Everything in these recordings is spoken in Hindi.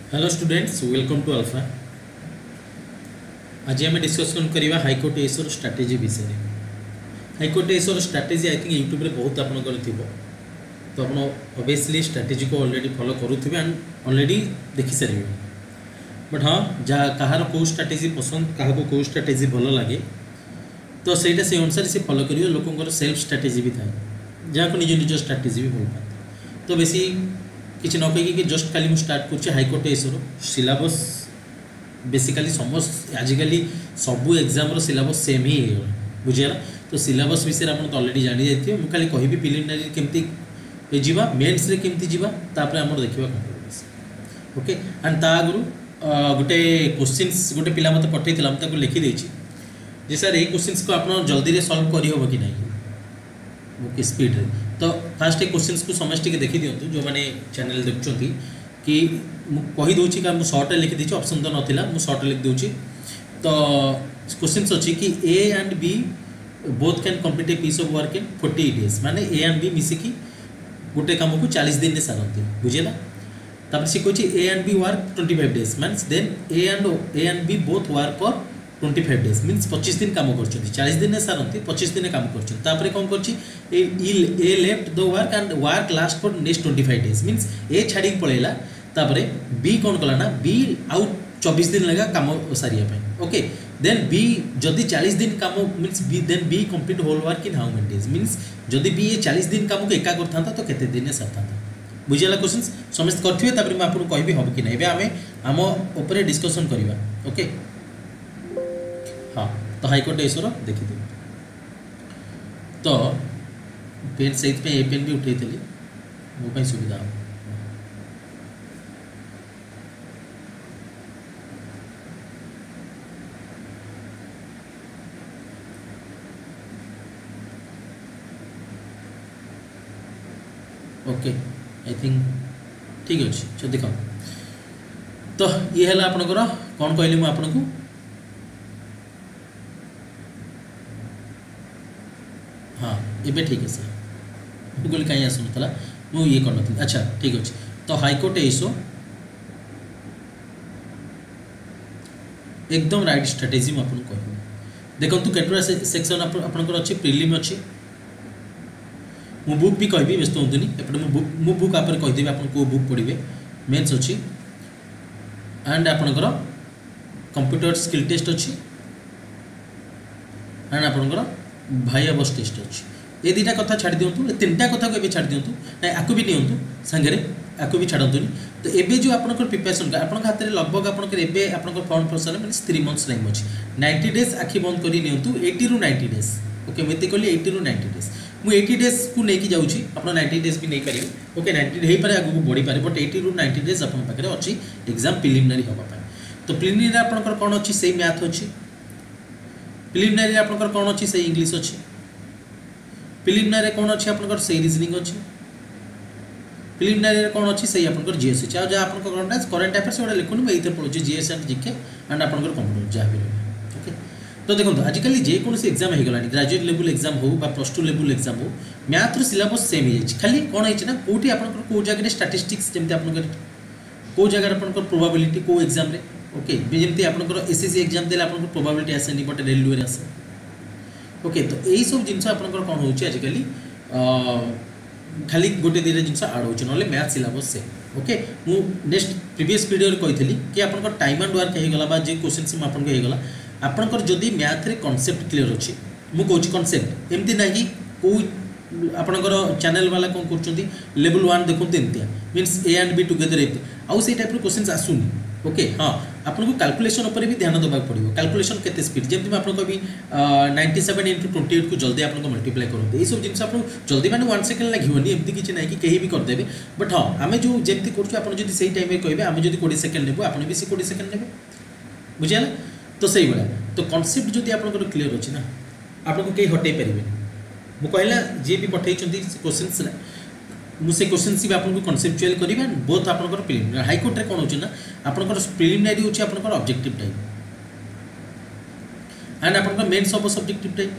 Hello students, welcome to Alpha. आज आम डिस्कसन करवा हाईकोर्ट एसर स्ट्राटेजी विषय। हाईकोर्ट एसर स्ट्राटेजी आई थिंक यूट्यूब रे बहुत आपनकर थिबो, तो आपन ऑब्वियसली स्ट्राटेजी को ऑलरेडी फॉलो करूथिबे एंड ऑलरेडी देखि सारिबे। बट हाँ, जहाँ कहार को स्ट्राटेजी पसंद, क्या को स्ट्राटेजी भल लगे, तो सहीटा से अनुसार से फॉलो करियो। लोकंर सेल्फ स्ट्राटेजी भी थाए, जहाँ को निज निज स्ट्राटेजी भी भल पाए। तो बेसी किसी न कहीकि जस्ट खाली मुझे स्टार्ट कर हाईकोर्ट एसर सिलेबस बेसिकली समस्त आजिकल सबू एग्जाम सिलेबस सेम ही होगा, बुझीगला। तो सिलेबस विषय आप ऑलरेडी जानी जाइए। मुझे खाली कहि प्रिलिमिनारी केमती जीवा, मेन्स रे केमती जीवा, तापर आमर देखा कंप्यूटर। ओके, एंड ता आगु गोटे क्वेश्चंस गोटे पिला मते पठेइथिला, हम ताको लिखि देछि जे सर ये क्वेश्चंस को आप जल्दी रे सॉल्व करि होबो कि नहीं। ओके, स्पीड रे। तो फास्ट क्वेश्चंस को समझ के देखी दिंतु जो मैंने चैनल देखुं कि कहीदे कि सर्ट लिखि देछि, ऑप्शन तो नाला मुझे सर्ट लिख दूची। तो क्वेश्चंस अच्छी कि A and B both can complete a piece of work in 40 days, माने ए एंड बी मिसिकी गोटे काम को 40 दिन में सारती, बुझेगा। तापर सी कहछि A and B work 25 days, means then A and B both work for 25 days, means 25 दिन काम कर 40 दिन में सारती, 25 दिन काम कर कौन कर A left the work and work last for next 25 days, means A छाड़ी पलैला। तापर बी कौन कला ना, बी आउ 24 दिन लगा काम सारिया। ओके, देन बी जदि 40 दिन काम means B then B complete whole work in how many days, means जदि बी ये 40 दिन काम को एका करता तो केते दिन में सारता। बुझीगला क्वेश्चन समस्त करेंगे, तापर मैं आपको कहबी हम कि नहीं आम आम डिस्कसन करवा। ओके, हाँ, तो हाईकोर्ट एसर देखी तो पेन से ए पेन भी उठे मोपाई सुविधा हम। ओके, आई थिंक ठीक अच्छे। देख, तो ये है आपनकर कौन कहली मुझे आपन को, हाँ ये ठीक है सर, बोली कहीं आसुला मुझे ये कर। अच्छा ठीक अच्छे। तो हाईकोर्ट एसो एकदम राइट स्ट्राटेजी मुझे आपको कह। देखो केतटा सेक्शन आपनकर अच्छे, प्रिलिम अच्छी, मु बुक भी कहबी, व्यस्त हूँ एपटे मु बुक आप कहीदेवी आप बुक पढ़े। मेन्स अच्छी एंड आपनकर कंप्यूटर स्किल टेस्ट अच्छी एंड आपनकर भाई बस टेस्ट अच्छी। ये दुटा कथा छाड़ दिंतु, तीनटा कथा को छाड़ दिंतु ना, आपको भी नियंतु सांगे, आपको भी छाड़तुनि। तो एबे जो आपनकर प्रिपरेशन आपन हाथ में लगभग आपनकर एबे आपनकर form process mean 3 months time अच्छी। 90 डेज आखि बंद कर नियंतु, 80 रू 90 डेज। ओके, मुझे कहली 80 रू 90 डेज, मुझे 80 डेज को लेकिन जाऊँगी, आप 90 डेज भी नहीं पारे। ओके, 90 हो पारे आगू बढ़ी पारे, बट 80 रू 90 डेज आप पाखे अच्छी एग्जाम प्रिलिमिनारी हाँपाई। तो प्रिलिमिनारी आपनकर कौन अच्छी, से मैथ अच्छी। प्रिलिमिनारी आपनकर कौन अच्छी, से इंग्लिश अच्छी। प्रिलिमिनारी कौन अच्छी आपनकर, से रीजनिंग अच्छी। प्रिलिमिनारी कौन अच्छी, से आपनकर जीएस अच्छी। आज आप करेन्ट अफेयर्स गोटे लिखुन, मुझे पढ़ुची जीएस एंड जीके एंड आपनकर कंप्यूटर जहाँ भी रहा। ओके, तो देखो आजिकल जेकोसी एग्जाम हो गला, ग्रेजुएट लेवल एग्जाम हो +2 लेवल एग्जाम हो, मैथ सिलेबस सेम हो जाए। खाली कौन है ना, कौटी आप कौ जगह स्टाटिस्टिक्स जमी आप कौ जगह आप प्रोबाबिलिटी कौ एग्जाम रे। ओके, जमी आपंकर एसएससी एग्जाम देले आप प्रोबाबिलिटी आसेनी, बट रेलवे आसे। ओके, तो यही सब जिनस आपंकर कौन हो आजिकल खाली गोटे दुटा जिन आड हो मैथ सिलेबस सेम। ओके, मु नेक्स्ट प्रीवियस वीडियो कही कि आप टाइम एंड वर्क होगला जो क्वेश्चन आपको होगला, आपंकर जदि मैथ रे कॉन्सेप्ट क्लियर अच्छी, मुझे कहूँ कॉन्सेप्ट एमती ना कि कौ आपंकर चैनल वाला कौन कर लेवल 1 देखते एमती means A and B together एमती आउ से टाइप क्वेश्चन आसुनी। ओके, हाँ, आपको कैलकुलेशन उपर भी ध्यान देवाक पड़ो। कैलकुलेशन केते स्पीड, जमी आपको कभी 97 × 28 को जल्दी आपको मल्टीप्लाई करते, ये सब जिन आप जल्दी मैंने 1 सेकेंड लगे एमती किसी ना कि कहीं भी करदे। बट हाँ, आम जो जमी कर सही टाइम में कहे आम जो 20 सेकेंड नेबू, आप भी से 20 सेकेंड ने, बुझीगला। तो सही भाया, तो कॉन्सेप्ट जदि आपंकर क्लियर अच्छी ना, आपको कहीं हटई पारे। मुझे कहला जी भी पठे क्वेश्चन मुझे क्वेश्चन भी आपको कनसेप्चुअल करेंगे बोथ आपंकर प्रिलिमिनारी। हाईकोर्ट कौन हो ना, आपंकर प्रिलिमिनारी होची आपंकर ऑब्जेक्टिव टाइप एंड आपंकर मेन्स हम सब्जेक्टिव टाइप।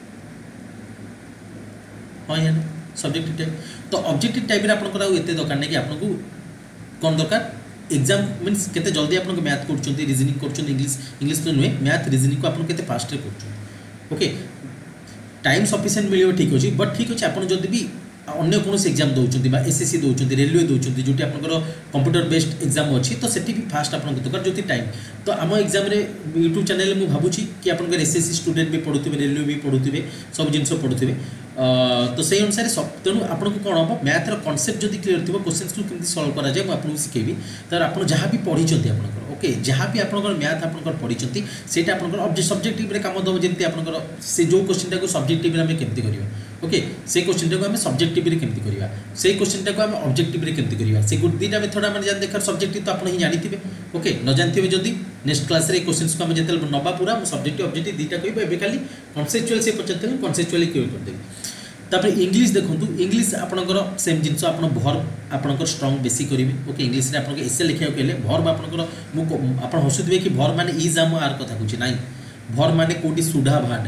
हाँ या सब्जेक्टिव टाइप, तो ऑब्जेक्टिव टाइप आपंकर आते दरकार नहीं कि आपको कौन दरकार एग्जाम मीन्स केते जल्दी आपन मैथ करछंती रीजनिंग करछंती इंग्लिश तो नुहे मैथ रीजनिंग को आपन केते फास्ट रे करछंती ओके टाइम सफिशिएंट मिलियो ठीक अछि बट ठीक अछि आपन जदि भी अन्य कौन एग्जाम दौरान एसएससी दौरान रेलवे दौरान जो कंप्यूटर बेस्ड एग्जाम अच्छी तो सेठी भी फास्ट आप दरकार जो टाइम तो आम एग्जाम यूट्यूब चैनल मुझे भावुची कि आप एसएससी स्टूडेंट भी पढ़ुवे रेलवे भी पढ़ुवे सब जिन पढ़ुवे तो से अनुसार सब तेणु आपको कौन हम मैथर कनसेप्ट जब क्लीयर थी क्वेश्चन को केमती सल्व कराए मुझे आपको शिखेबी तर आप जहाँ भी पढ़ी आपंकर ओके जहाँ भी आप मैथ आप पढ़ी से सब्जेक्टिव काम दब जमी आप से जो क्वेश्चन टाक सब्जेक्टिव आम केमती करवा ओके से क्वेश्चन टाक आम सब्जेक्टिव केमती करवा से क्वेश्चन टाक आम ऑब्जेक्टिव केमती करवा से दुईटा मेथड आम देखा सब्जेक्टिव तो आप जानी ओके न जानते जदि नेक्स्ट क्लास रे क्वेश्चन को आम जो नवा पूरा सब्जेक्टिव ऑब्जेक्टिव दुईटा कह खाली कनसेप्चुअल से पचार कनसेप्चुअली क्लियर करदेवी तापर इंग्लिश देखूँ इंग्लिश आपंकर सेम जिनस आप भर्ब आपंकर स्ट्रंग बेसी करेंगे ओके इंग्लिश रे आपन एसे लिखा कहले भर्ब आपंकर आप हसुवे कि भर्ब माने इज आम आर कथा कहूँ ना भर्ब माने कोटी सुधा भाड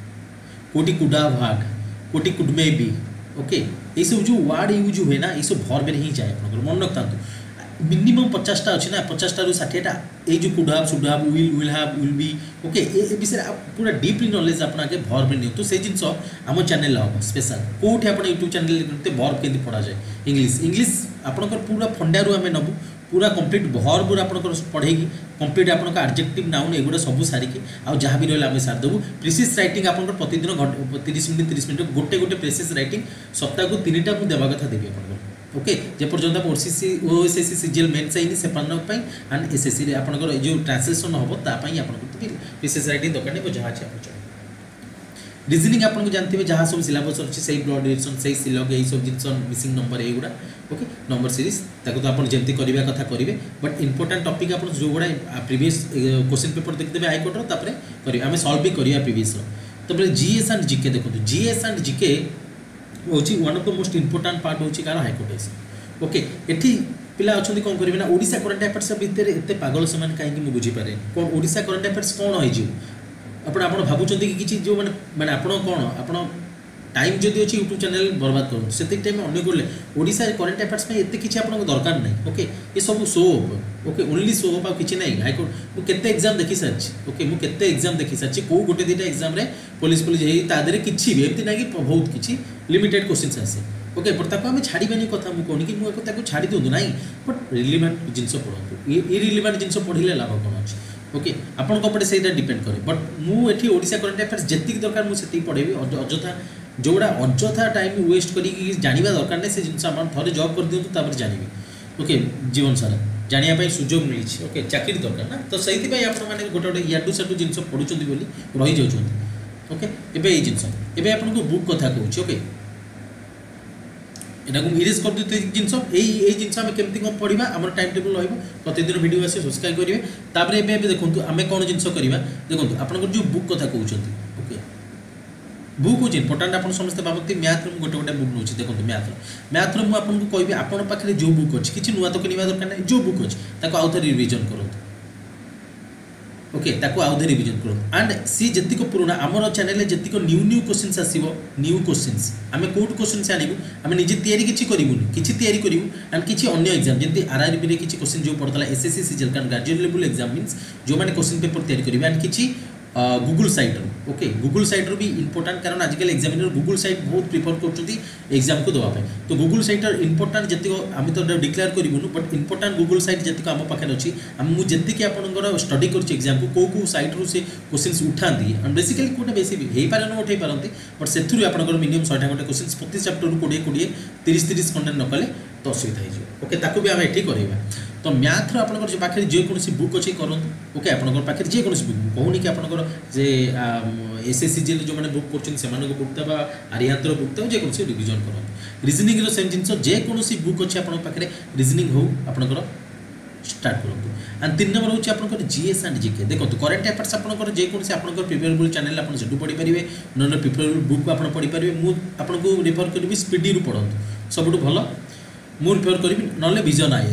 कोटी कुडा भाड कोटी कुड मे बी ओके ये सब जो वर्ड यूज हुए ना ये सब भर्ब में ही जाए आपंकर मन रखता मिनिमम 50टा अच्छी ना 50टा 60टा ये जो could have should have will have will be okay ये विषय पूरा डीपली नॉलेज अपना के भर्ब में तो से जिन आम चैनल हम स्पेशल कोठी आप यूट्यूब चैनल भर्ब के पढ़ा जाए इंग्लिश आपंकर पूरा फंडारू आम नबू पूरा कंप्लीट भर्ब आपंकर पढ़ेगी कंप्लीट आपन एडजेक्टिव नाउन एगुड़ा सब सारिकी आ जहाँ भी रहा आम सारिदेबू प्रिसिस राइटिंग आपंकर प्रतिदिन 30 मिनट गोटे गोटे प्रिसिस राइटिंग सप्ताह को 3टा मुझे देवा कथा देवी आपंकर ओके जेपर्यंत आप ओसीसी ओएसएससी सीजीएल मेन्स आईनी से एंड एसएससी रे आपनकर जो ट्रांसलेशन हम तापाई आपनको प्रिसिस राइटिंग दरकार नहीं जहाँ अच्छे आप रीजनिंग आपको जानते जहाँ सब सिलेबस अच्छी से ब्लड रिलेशन से सिलग यही सब जिन मिसिंग नंबर युवा ओके नंबर सीरीज ताको तो आप जमी करवा कथा करेंगे बट इंपोर्टाट टॉपिक आप जो गुड़ा प्रीवियस क्वेश्चन पेपर देखिए हाईकोर्टर करेंगे आम सल्व भी करवा प्रीवियस जीएस एंड जीके देखो जीएस एंड जीके हूँ one of the most important part हूँ कार हाईकोर्ट ओके एटी पिला अच्छा कौन करेंगे ना ओडिशा करंट अफेयर्स भितर एत पागल से कहीं बुझीपारे कौन ओडिशा करंट अफेयर्स कौन हो आप भावुं कि किसी जो मैंने आप कौन आप टाइम जदि अच्छी यूट्यूब चैनल बर्बाद करूँ से टाइम अगर गले ओडिशा करंट अफेयर्स में एत किसी आपको दरकार नहीं ओके ये सब show up okay only show up किसी ना हाईकोर्ट मुझे एग्जाम देखी सारी ओके मुझे एग्जाम देखी सारी कौ गोटे दुटा एग्जाम पुलिस तादे किसी भी एमती ना कि बहुत किसी लिमिटेड क्वेश्चन आसे ओके बट आम छाड़बानी कथा मुझे कहूनी कि मुझे छाड़ी दिखाँ ना बट रिलेवेंट जिन पढ़ू इरिलेवेंट जिन पढ़ले लाभ कौन अच्छे ओके आपंटे से डिपेंड करे बट मुझे ओडिशा करंट अफेयर्स जी दरकार मुझे पढ़ेबी अଯଥା जोड़ा अଯଥା टाइम वेस्ट करी जानवा दरकार नहीं से जिन थे जॉब कर दिखाँ तापर जानवी ओके जीवन सारा जानापी सुजोग मिली ओके चाकरी दरकार ना तो से गोटे गोटे याडू साडू जिन पढ़ुं बोली रही जाऊँ ओके एवं ये जिन एवं आपको बुक कथा कहूँ ओके यहाँ को इरेज कर देते जिन जिन आम केमती कौन पढ़ा आम टाइम टेबल प्रतिदिन वीडियो आसे सब्सक्राइब करेंगे तापर एवं देखो आम कौन जिन करवा देखो आपंकर जो बुक कथा कहते ओके बुक हूँ इंपोर्टाट आप समस्त भावती मैथ गोटे गोटे बुक नौ देखो मैथ मुझे कहबी आपन पाखे जो बुक अच्छी किसी नुआ तो किनवा दरकार नहीं जो बुक अच्छी आउ थे रिविजन करूँ ओके ताको आउ थे रिविजन करूँ एंड सी जी पुराना आमर चैनल जी न्यू न्यू क्वेश्चन आसो न्यू क्वेश्चन आम कौट क्वेश्चन आनबू आम निजे तैयारी किसी करूँ किसी तैयारी करूँ एंड किसी अन्य एग्जाम जमी आरआरबी में किसी क्वेश्चन जो पड़ता एसएससी सीजीएल कारण ग्रेजुएट लेवल एग्जाम मीन्स जो मैंने क्वेश्चन पेपर तैयारी करेंगे एंड किसी गूगल साइट्रु ओके गूगल साइट्रु भी इंपोर्टाट कारण आजिकल एग्जामिनर गूगल साइट बहुत प्रिफर कर एग्जाम को देवाई तो गूगल साइट इंपोर्टाट जी आम तो डिक्लेयर करूँ बट इंपोर्टाट गूगल साइट जी आम पाखे अच्छी मुझे जी आपंकर स्टडी कर एग्जाम को कौ साइट्रु से क्वेश्चन उठाती बेसिकली कौटे बेसी हो पारे न उठे पारती बट से मिनिमम 100टा गोटे क्वेश्चन प्रति चैप्टर 20 30 कंटेंट न कले तो असुविधा हो ओके ताकू भी आम ये करवा तो मैथ्र आपंकर जो पाखे जेकोसी बुक अच्छी करूँ ओके आपंकर पाखे जेकोसी बुक कहूनी कि आपंकर जे एसएससी जो मैंने बुक कर बुक था आर्यांतर बुक था जेकोसी रिविजन करूँ रिजनिंग सेम जिन जेकोसी बुक अच्छे आप पाखे रिजनिंग हो आपंकर स्टार्ट करूँ एंड 3 नंबर हूँ आपंकर जीएस एंड जीके देखो करंट अफेयर्स आपंकर जेकोसी आपंकर प्रिपेरेबल चैनल आप पढ़ी पारे ना प्रिपेरेबल बुक आप पढ़ी पारे मुझे रिफर करी स्पीडी पढ़ू सब भल मुझे रिफर करी ना Vision IAS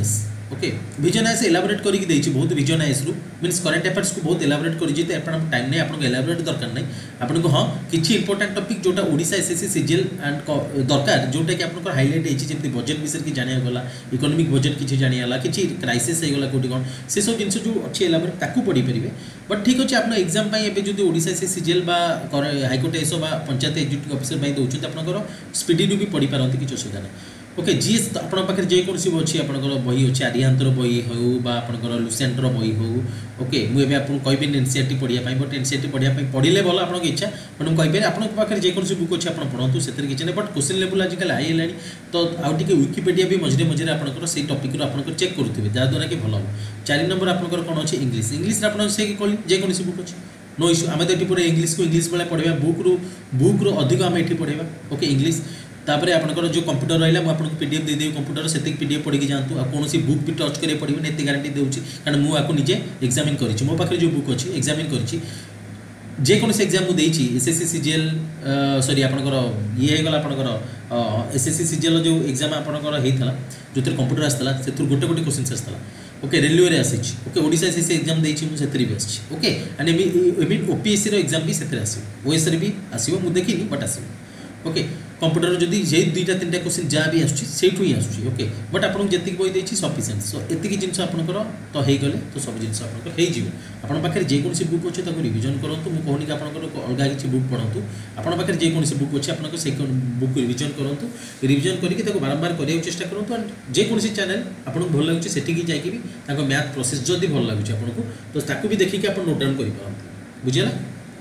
okay Vision IAS elaborate करके देछि बहुत विजनाइस रु मींस करंट अफेयर्स को बहुत एलाबोरेट करि जे अपन टाइम नै अपन एलाबोरेट दरकार नै अपन को हां किछि इंपोर्टेंट टॉपिक जोटा ओडिसा एसएससी सीजीएल एंड दरकार जोटा कि अपन को हाईलाइट हेछि जेमति बजट विषय की जानिया गला इकोनॉमिक बजट किछि जानिया गला किछि क्राइसिस हे गला कोटी कोन से सब जिंस जो अछि एलाबोरेट ताकू पढी परिबे बट ठीक अछि अपन एग्जाम पई एबे जदी ओडिसा एसएससी सीजीएल बा हाईकोर्ट एसो बा पंचायत एग्जीक्यूटिव ऑफिसर पई दोउछन अपन को स्पीडी रु भी पढी पारंती किछि असुविधा नै ओके जीएस आपण पाखे जे कोन सी अछि आपनकर बही अछि आर्यांतर बही हो बा आपनकर लुसेंटर बही हो ओके मु एबे आपन कहबे एनसीईआरटी पढिया पई बट एनसीईआरटी पढिया पई पढिले भलो आपन इच्छा बट मु कहबे आपन पाखे जे कोन सी बुक अछि आपन पढंतु सेतर किछ नै बट क्वेश्चन लेवल आजिकल हाई हेलानी तो आउ टिके विकिपीडिया भी मझरे मझरे आपनकर सेही टॉपिक रो आपनकर चेक करथुबे जा द्वारा कि भलो 4 नंबर आपनकर कोन अछि इंग्लिश इंग्लिश रे आपन से कि कहली जे कोन सी बुक अछि नो इश्यू आमे तो एटी पूरा इंग्लिश को इंग्लिश वाला पढिबा बुक रो अधिक आमे एटी पढिबा ओके इंग्लिश तापर आपनकर जो कंप्यूटर रहला मु आपनको पीडीएफ दे देउ कंप्यूटर सेतिक पीडीएफ पढि के जानतु आ कोनोसी बुक भी टच करे पडिबे नेति गारंटी देउची कारण मु आको निजे एग्जामिन करिछि मो पाखरे जो बुक अछि एग्जामिन करिछि जे कोनोसी एग्जाम मु देइछि एसएससी सीजीएल सॉरी आपनकर ये हे गला आपनकर एसएससी सीजीएल जो एग्जाम आपनकर हेइतला जोतिर कंप्यूटर आस्तला सेतुर गोटे गोटे क्वेश्चन आस्तला ओके रेलवे रे आसीछि ओके ओडिसा एसएससी एग्जाम देइछि मु सेतरी भी आछि ओके एंड एबी ओपीएससी रो एग्जाम भी सेतरे आसीबो ओएस रे भी आसीबो मु देखिनी बट आसीबो ओके कंप्यूटर जदि जे दुईटा तीनटा क्वेश्चन जा भी आसुची सेठु ही आसुची ओके बट आपन जति बही देछि सफिशिएंट सो एतिकी जिंस आपनकर तो हेइ गले तो सब जिंस आपनकर हेइ जिवो आपन पाखरे जे कोनसी बुक अछि ताको रिवीजन करंतु मु कहनी कि आपनकर अलगा किछि बुक पढंतु आपन पाखरे जे कोनसी बुक अछि आपनकर से बुक रिवीजन करंतु रिवीजन करिके ताको बारंबार करिया चेष्टा करंतु एंड जे कोनसी चैनल आपन भल लागुची सेठी की जाय कि भी ताको मैथ प्रोसेस जदी भल लागुची आपनको तो ताको भी देखि कि आपन नोट डाउन करि पारंतु बुझिला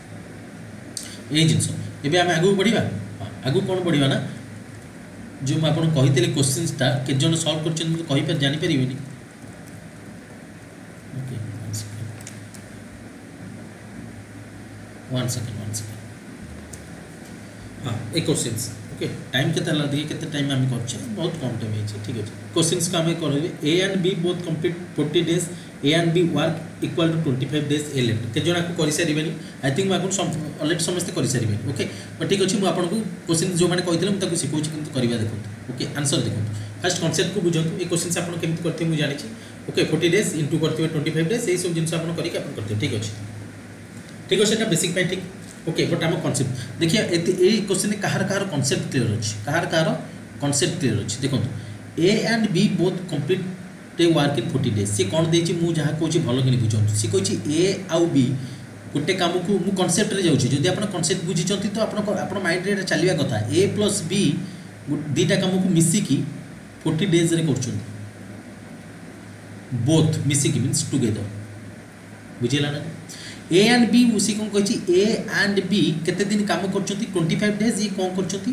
ए जिंस एबे हम आगु बढ़िबा आगु कौन बढ़िया ना जो मैं आपको कही क्वेश्चन टा के जन सॉल्व कर कही पर जानि परिबेनी ओके वन सेकंड हां एक क्वेश्चंस ओके टाइम केते ला देखि केते टाइम हम करछ बहुत कम टाइम है ठीक है क्वेश्चंस का हम करबे A and B both complete 40 days A and B work equal to 25 days A left के जना को करि सारिबेनी आई थिंक मैं आपन ऑलरेडी समस्त करि सारिबेनी ओके बट ठीक अछि मु आपन को क्वेश्चन जो माने कहितले मु ताको सिखौछि किंतु करिबा देखंतु ओके आंसर देखंतु फर्स्ट कांसेप्ट को बुझंतु ए क्वेश्चन आपन केमति करथे मु जानि छी ओके 40 डेज इनटू करथिबे 25 डेज एई सब जिंस आपन करि के आपन करथे ठीक अछि एटा बेसिक पय ठीक ओके बट हम कांसेप्ट देखिए ए क्वेश्चन कहार कांसेप्ट क्लियर अछि कहार कांसेप्ट क्लियर अछि देखंतु A and B both complete ते वर्क इन 40 डेज से कोन देछि मु जहा कहछि भलो कि बुझंतु से कहछि ए आउ बी गोटे काम को मु कांसेप्ट रे जाउछि जदि आपण कांसेप्ट बुझिचंती तो आपण माइंड रे चलिबा कथा ए प्लस बी दीटा काम को मिसी की 40 डेज रे करछन बोथ मिसी की मींस टुगेदर बुझिला ना ए एंड बी उसी कोन कहछि ए एंड बी केते दिन काम करछंती 25 डेज ये कोन करछंती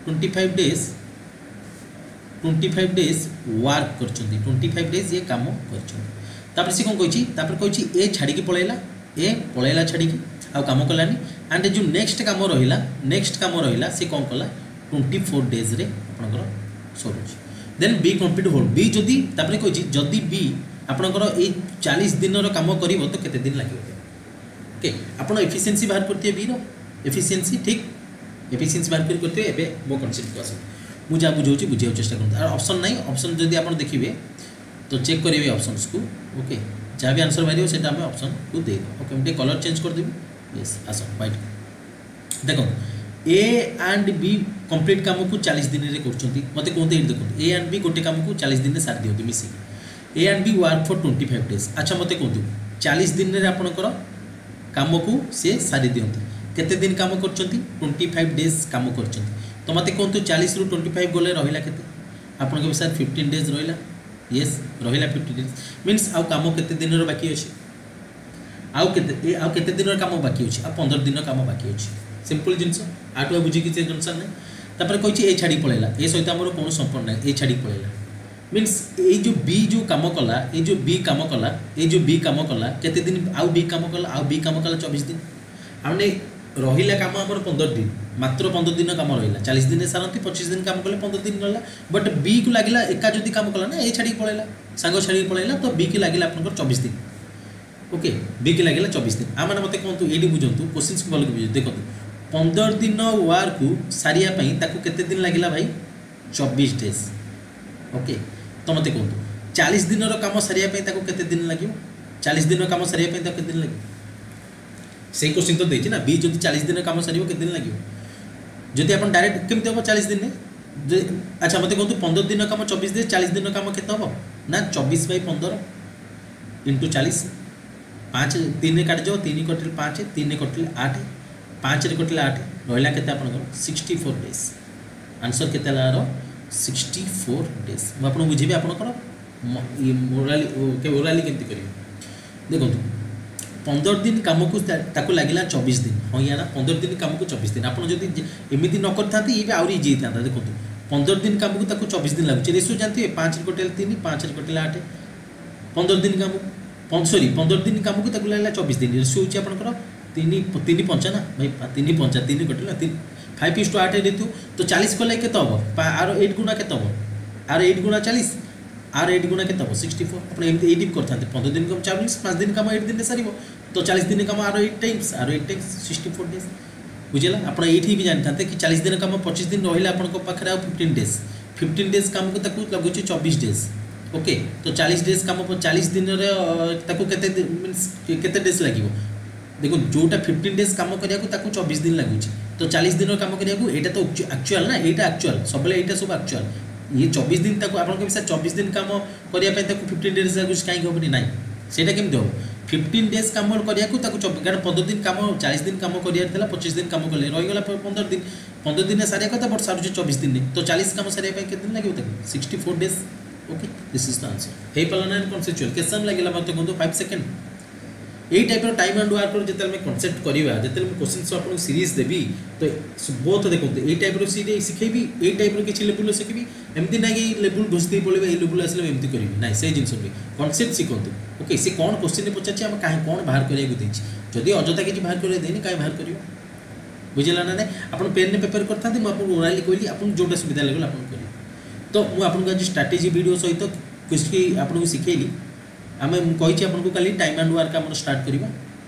25 डेज वर्क करछंती 25 डेज ये काम करछंती तापर से कोन कहछि तापर कहछि ए छाडी के पळेला छाडी के आ काम कलानी एंड जो नेक्स्ट काम रहिला से कोन कला 24 डेज रे आपनकर सरुछ देन बी कंप्लीट होल बी जदी तापर कहछि जदी बी आपनकर ए 40 दिन रो काम करिवो तो केते दिन लागिवो ओके आपण एफिशिएंसी बाहर करते बी रो एफिशिएंसी ठीक एफिशिएंसी बाहर करते एबे मो कांसेप्ट को आसे मु जा बुझौछि बुझियो चेष्टा करत और ऑप्शन नाही ऑप्शन जदी आपण देखिबे तो चेक करिवे ऑप्शंस को ओके जा भी आंसर बारियो सेटा हम ऑप्शन को दे दो ओके हम कलर चेंज कर देबी यस आसो वाइट देखो ए एंड बी कंप्लीट काम को 40 दिन रे करछंती मते कोनते देखो ए एंड बी गोटे काम को 40 दिन रे सार दियंती मिसी A and B work for 25 days अच्छा मते कोनतु 40 दिन रे आपनकर काम को से सारी दियंती केते दिन काम करछंती 25 डेज काम करछंती तो मते कोनतु 40 रु 25 गले रहिला केते आपन के सर 15 डेज रहिला यस रहिला 50 डेज मींस आउ काम केते दिन रो बाकी अछि आउ केते दिन रो काम बाकी अछि आ 15 दिन रो काम बाकी अछि सिंपल जिंस आटो बुझी कि से टेंशन नै तापर कहछि ए छाडी पळेला ए सहित हमर कोनो संपर्क नै ए छाडी पळेला मींस ए जो बी जो काम कला ए जो बी काम कला केते दिन आउ बी काम कला 24 दिन हमने रहिला काम हमर 15 दिन मात्र 15 दिन काम रहिला 40 दिन सारंती 25 दिन काम कले 15 दिन रहला बट बी को लागिला एका जदी काम कला ना ए छाडी पळेला सांगो छाडी पळेला तो बी के लागिला आपनकर 24 दिन ओके बी के लागिला 24 दिन आ माने मते कोंतु एडी बुझंतु क्वेश्चंस को भलो बुझ देखंतु 15 दिन वर्क को सारिया पई ताको केते दिन लागिला भाई 24 डेज ओके तो मते कोंतु 40 दिन कम सारे केते दिन लगे 40 दिन कम सारे केते दिन लगे से क्वेश्चन तो देछि ना बी जदि 40 दिन कम सारे केते दिन लगे जदि आप डायरेक्ट केमती हम 40 दिन अच्छा मत कहतु 15 दिन कम 24 दिन 40 दिन कम केते हम ना 24/15 इंटू 40 5 3 काट जाओ 3 कटिल 5 3 कटिल 8 5 रे कटिल 8 रहिला केते आपन 64 डेज आंसर केते लारो 64 डेज म आपन बुझिबे आपन कर ये ओराली केमती करिवे देखो 15 दिन काम को ताको लागिला 24 दिन हाँ या ना 15 दिन काम को 24 दिन आपन जदि एमिति न करथाती ये आउरी इजी था देखो 15 दिन काम को ताको 24 दिन लागु रेसो जानते 5 रे कटिल 3 5 रे कटिल 8 15 दिन काम सॉरी 15 दिन काम को ताको लागिला 24 दिन रेसो होची आपन कर 3 5 ना भाई 3 5 3 कटिल 3 5:8 देतु तो 40 को लेके तो हम आर 8 गुना के तो आर 8 गुना 40 आर 8 गुना के तो 64 अपन एमती 8 करथा 15 दिन कम 40 5 दिन कम 8 दिन रे सरीबो तो 40 दिन कम आर 8 टाइम्स 64 डेज बुझिला अपन एठी भी जानथाते कि 40 दिन कम 25 दिन रहिला अपन को पाखरा 15 डेज काम को ताकू लगुची 24 डेज ओके तो 40 डेज काम 40 दिन रे ताकू केते मींस केते डेज लागिवो देखो जोटा 15 डेज काम करिया को ताकू 24 दिन लागुची तो 40 दिन काम करिया को एटा तो एक्चुअल ना एटा एक्चुअल सबले एटा सब एक्चुअल ये 24 दिन ताकू आपन के विषय 24 दिन काम करिया पे ताकू 15 डेज लागुची काई होबनी नाही सेटा केम दो 15 डेज काम करिया को ताकू कारण 15 दिन काम 40 दिन काम करिया थला 25 दिन काम करले रहि गला 15 दिन सारिया कता बट सारु 24 दिन तो 40 काम सारिया पे केते दिन लागियो ताकू 64 days okay this is the answer हे पलाना एंड कॉन्सेप्चुअल केसन लागिला मते कोन 5 सेकंड यही टाइप टाइम एंड वर्क जो मैं कनसेप्ट करवा जो क्वेश्चन आपको सीरीज देवी तो बहुत देखो ये टाइप सीरीज शिखेबी ये टाइप किसी लेवल शिखेबी एमती ना कि लेवल घुसते पड़े ये लेवल आसले एमती करी ना से जिन कनसेप्ट शिखु ओके सी कौन क्वेश्चन पचार आम कहीं कौन बाहर कराया जदि अजथा किसी बाहर कर देनी कहीं बाहर कर बुझेगा ना आप पेन ने पेपर करते मुझे ओराली कहली आप जोटा सुविधा लगे आप तो मुझे आज स्ट्राटेजी वीडियो सहित कुछ आपको शिखेली आम कही आपको कल टाइम एंड वर्क आम स्टार्ट करवा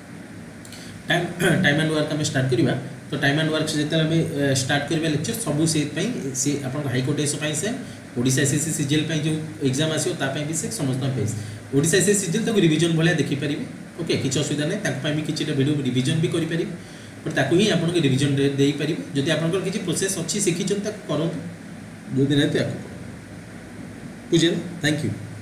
टाइम एंड वर्क आम स्टार्ट करवा तो टाइम एंड वर्क जो आम स्टार्ट करवा लेक्चर सबू से आप हाईकोर्ट एसओ से ओडिशा एसएससी सीजीएल जो एग्जाम आसो भी से समस्त ओडिशा एसएससी सीजीएल तक रिविजन भाया देखिपारे ओके किसी असुविधा नहीं भी किसी वीडियो रिविजन भी करेंगे बट ताकू ही आपको रिविजन दे पारे जदि आप किसी प्रोसेस अच्छी शिखी करूँ जो दिन बुझे थैंक यू।